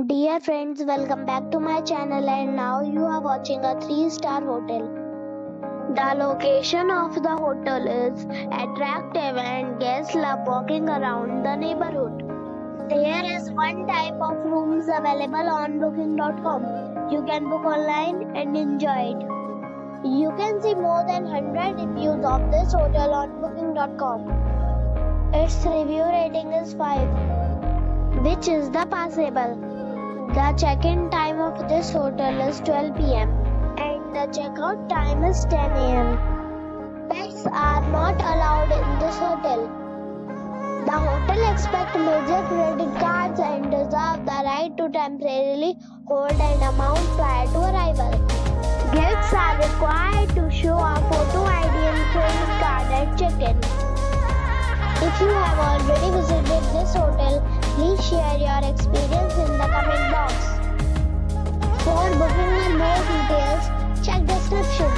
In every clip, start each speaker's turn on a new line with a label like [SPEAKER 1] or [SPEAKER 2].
[SPEAKER 1] Dear friends, welcome back to my channel, and now you are watching a 3-star hotel. The location of the hotel is attractive and guests love walking around the neighborhood. There is one type of rooms available on booking.com. You can book online and enjoy it. You can see more than 100 reviews of this hotel on booking.com. Its review rating is 5, which is the passable. The check-in time of this hotel is 12 p.m. and the check-out time is 10 a.m. Pets are not allowed in this hotel. The hotel accepts major credit cards and reserves the right to temporarily hold an amount prior to arrival. Guests are required to show a photo ID and credit card at check-in. If you have already visited this hotel, please share your experience in the comment box. For booking and more details, check description.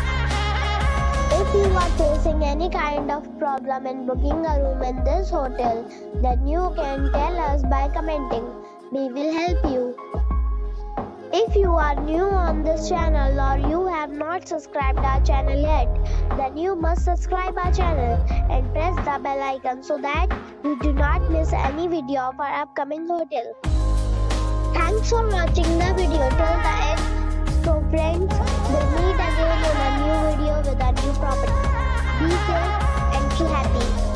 [SPEAKER 1] If you are facing any kind of problem in booking a room in this hotel, then you can tell us by commenting. We will help you. If you are new on this channel or you have not subscribed our channel yet, then you must subscribe our channel and press the bell icon so that you do not miss any video of our upcoming hotel. Thanks for watching the video till the end. So friends, we'll meet again in a new video with a new property. Be safe and be happy.